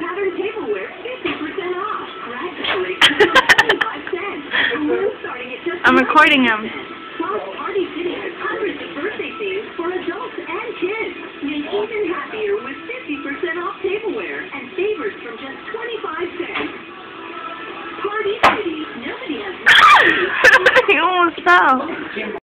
pattern tableware 50% off. Crack decoration for 25 cents. Balloons starting at just I'm recording him. Plus, Party City has hundreds of birthday themes for adults and kids. Make even happier with 50% off tableware and favors from just 25 cents. Party City. Nobody has He almost fell.